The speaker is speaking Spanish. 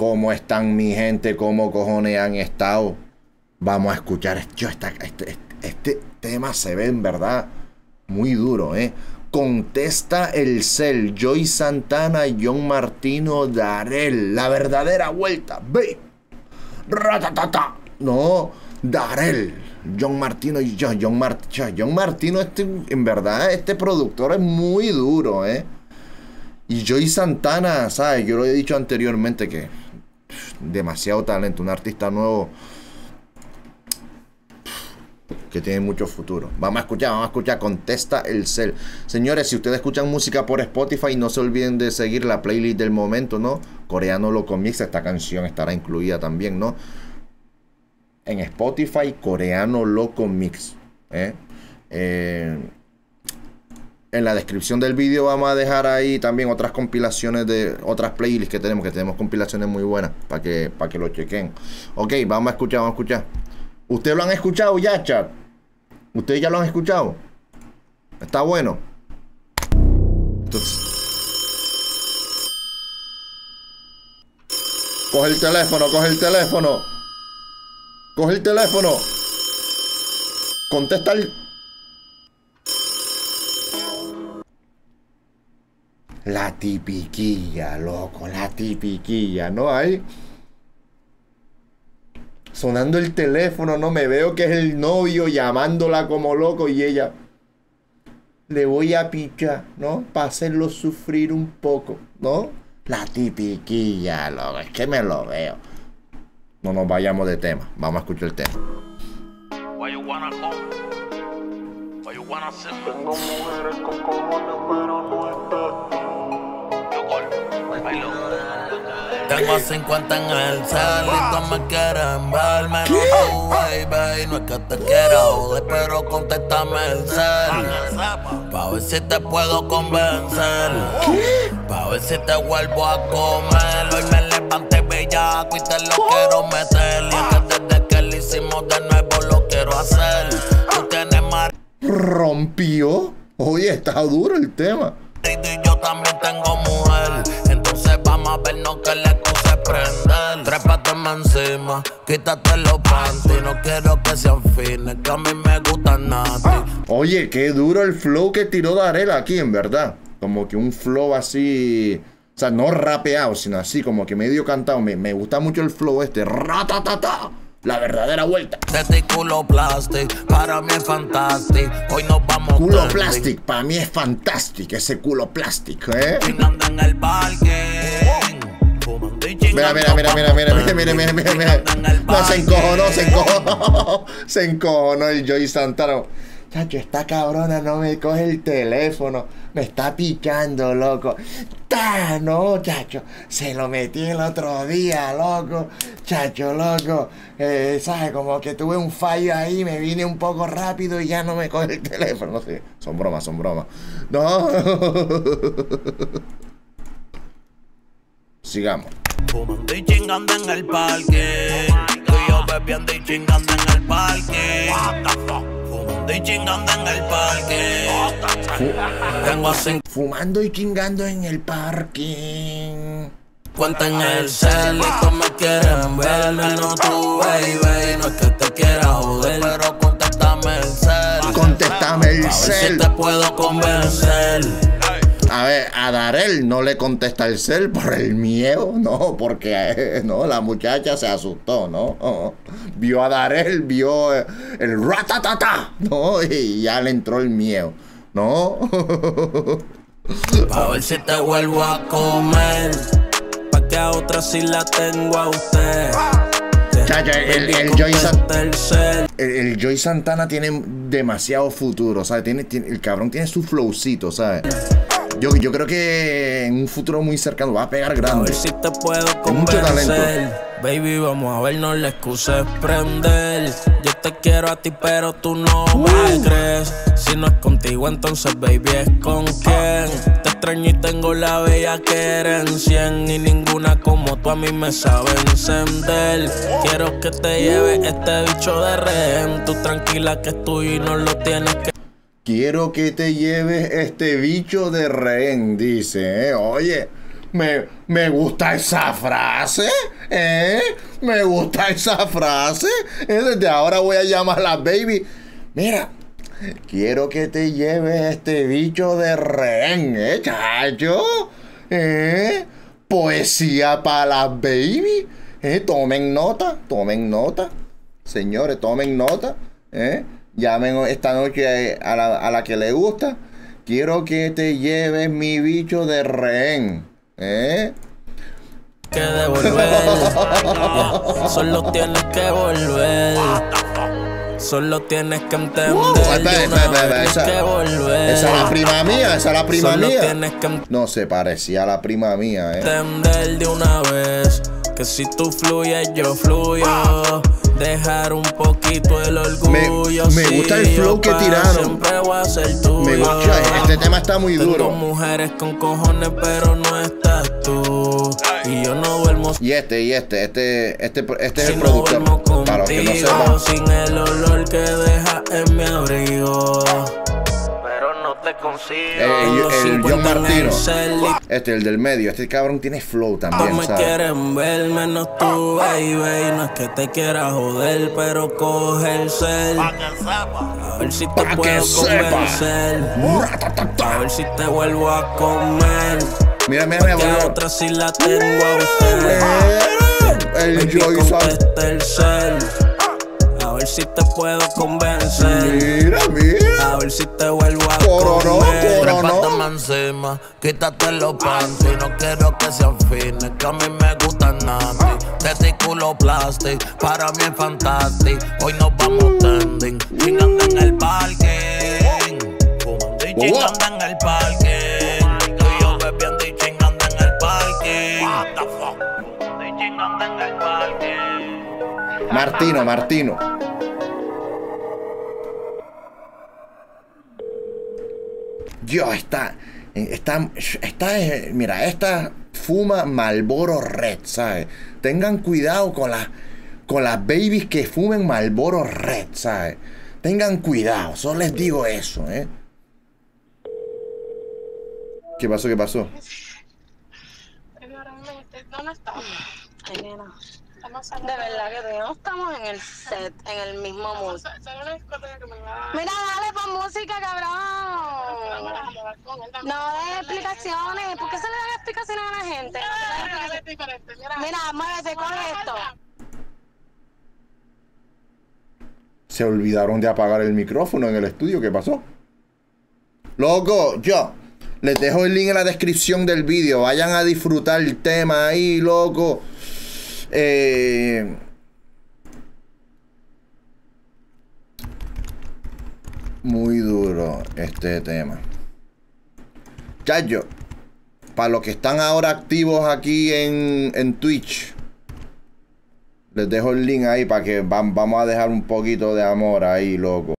¿Cómo están mi gente? ¿Cómo cojones han estado? Vamos a escuchar. Este tema se ve en verdad muy duro, ¿eh? Contesta el Cel, Joey Santana y John Martino Darrell. La verdadera vuelta. Ve. Ratatata. No, Darrell. John Martino y John Martino, en verdad, este productor es muy duro, ¿eh? Y Joey Santana, ¿sabes? Yo lo he dicho anteriormente que demasiado talento, un artista nuevo que tiene mucho futuro. Vamos a escuchar Contesta el Cel. Señores, si ustedes escuchan música por Spotify, no se olviden de seguir la playlist del momento, ¿no? Coreano Loco Mix, esta canción estará incluida también, ¿no? En Spotify, Coreano Loco Mix, ¿eh? En la descripción del vídeo vamos a dejar ahí también otras compilaciones de otras playlists que tenemos compilaciones muy buenas para que lo chequen. Ok, vamos a escuchar. ¿Ustedes lo han escuchado ya, chat? ¿Ustedes ya lo han escuchado? Está bueno. Entonces, coge el teléfono. Contesta el... La tipiquilla, loco, la tipiquilla, ¿no? Ahí sonando el teléfono, ¿no? Me veo que es el novio llamándola como loco y ella... Le voy a pichar, ¿no? Para hacerlo sufrir un poco, ¿no? La tipiquilla, loco, es que me lo veo. No nos vayamos de tema, vamos a escuchar el tema. Tengo mujeres con cojones, pero no estás tú. Tengo 50 en el cel y todos me quieren ver, menos tú, baby. No es que te quiera joder, pero contéstame el cel, pa' ver si te puedo convencer, pa' ver si te vuelvo a comer. Hoy me levanté bellaco y te lo quiero meter, y es que desde que lo hicimos de nuevo lo quiero hacer. Tú tienes mar... Rompió. Oye, está duro el tema. Y yo también tengo mujer, entonces vamos a vernos que la excusa es prender. Trépateme encima, quítate los panties. No quiero que sean fines, que a mí me gustan nada. Oye, qué duro el flow que tiró Darrell aquí, en verdad. Como que un flow así... O sea, no rapeado, sino así, como que medio cantado. Me gusta mucho el flow este. Ratatata. La verdadera vuelta. Este culo plastic, para mí es fantástico. Hoy nos vamos. Culo plastic, para mí es fantástico. Ese culo plástico, ¿eh? Chingando en el parque. Mira. No, se encojonó el Joey Santana. Chacho, esta cabrona no me coge el teléfono. Me está picando, loco. No, chacho. Se lo metí el otro día, loco. Chacho, loco. ¿Sabes? Como que tuve un fallo ahí. Me vine un poco rápido y ya no me coge el teléfono. No sé. Son bromas. No. Sigamos. Fumando y chingando en el parque. Tú y yo bebiendo y chingando en el parque. Fumando y chingando en el parque. Tengo así. Fumando y chingando en el parque. Cuenta en el cel y todos me quieren ver, menos tú, baby. No es que te quiera joder, pero contéstame el cel. Contéstame el cel. A ver si te puedo convencer. A ver, a Darrell no le contesta el cel por el miedo, no, porque no, la muchacha se asustó, ¿no? Vio a Darrell, vio el ratatata, ¿no? Y ya le entró el miedo, ¿no? Pa' ver si te vuelvo a comer, pa' que a otra sí la tengo a usted. Chacha, el Joey Santana tiene demasiado futuro, ¿sabes? El cabrón tiene su flowcito, ¿sabes? Yo creo que en un futuro muy cercano va a pegar grande. A ver si te puedo convencer. Baby, vamos a vernos, la excusa es prender. Yo te quiero a ti, pero tú no me crees. Si no es contigo, entonces, baby, ¿es con quién? Te extraño y tengo la bella que en 100. Y ninguna como tú a mí me sabe encender. Quiero que te lleves este bicho de rehén. Tú tranquila que es tuyo y no lo tienes que... Quiero que te lleves este bicho de rehén, dice, ¿eh? Oye, Me gusta esa frase, me gusta esa frase. Desde ahora voy a llamarla baby. Mira, quiero que te lleves este bicho de rehén, chacho. Poesía para las baby. Tomen nota, señores, tomen nota. Llamen esta noche a la que le gusta. Quiero que te lleves mi bicho de rehén. Que devolver. Solo tienes que volver. Solo tienes que entender. Que volver. Esa es la prima mía, Solo tienes que no se parecía a la prima mía, entender de una vez que si tú fluyes, yo fluyo. Dejar un poquito el orgullo. Me gusta el flow que tiraron. Siempre voy a ser tuyo. Me gusta, este tema está muy duro. Tengo mujeres con cojones, pero no estás tú. Y yo no duermo. Y este es el si productor. No contigo, para los que no sepan. sin el olor que deja en mi abrigo. No te consigo. El John Martino. El del medio. Este cabrón tiene flow también, me quieren ver menos tú, baby. No es que te quiera joder, pero coge el cel. A ver si te puedo convencer. A ver si te vuelvo a comer. Mira. Otra si la tengo a usted. El Joy el cel. A ver si te puedo convencer. Mira. A ver si te vuelvo a comer. Trépatame encima, quítate los panties. No quiero que se afine, que a mí me gustan nasty. Testículo plastic, para mí es fantástico. Hoy nos vamos tending, chingando en el parking. Fumando y chingando en el parking. Tú y yo bebiendo y chingando en el parking. What the fuck? Estoy chingando en el parking. Martino. Dios, mira, esta fuma Marlboro Red, ¿sabes? Tengan cuidado con las babies que fumen Marlboro Red, ¿sabes? Tengan cuidado, solo les digo eso, ¿Qué pasó? ¿Dónde estamos? Ay, nena. De verdad que no estamos en el set, en el mismo mood. Mira, dale pon música, cabrón. No des explicaciones. ¿Por qué se le dan explicaciones a la gente? Mira, muévete con esto. Se olvidaron de apagar el micrófono en el estudio. ¿Qué pasó? Loco, yo les dejo el link en la descripción del vídeo. Vayan a disfrutar el tema ahí, loco. Muy duro este tema. Chacho, para los que están ahora activos aquí en Twitch, les dejo el link ahí para que vamos a dejar un poquito de amor ahí, loco.